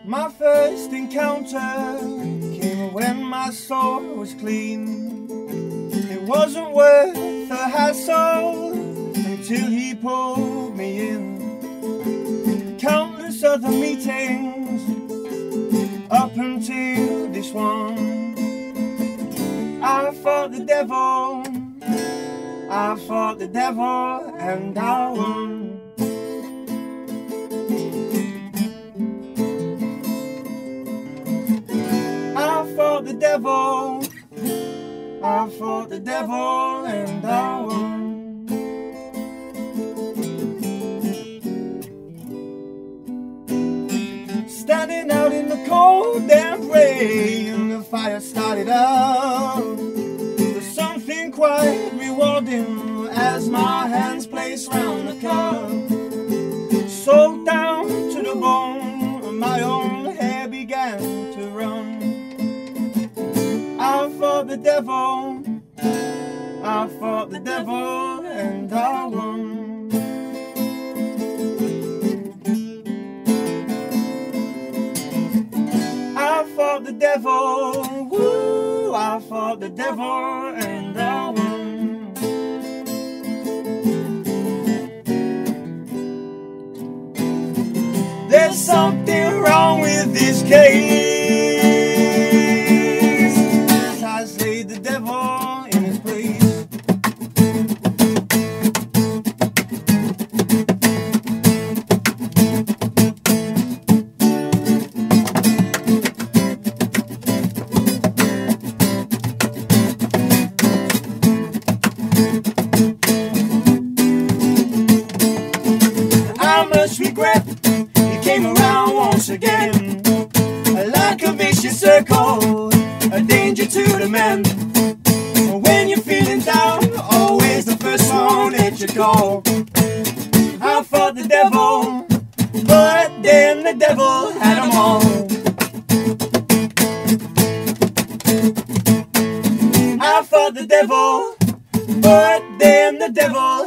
My first encounter came when my soul was clean. It wasn't worth the hassle until he pulled me in. Countless other meetings up until this one. I fought the devil, and I won. I fought the devil, and I won. Standing out in the cold and rain, the fire started up. There's something quite rewarding as my hands placed round the cup. Soaked down to the bone, my own hair began to run. I fought the devil, and I won. I fought the devil, woo, I fought the devil, and I won. There's something wrong with this case. I slayed the devil in his place. I must regret he came around once again, like a vicious circle, a danger to the man. When you're feeling down, always the first one that you call. I fought the devil, but then the devil had them all. I fought the devil, but then the devil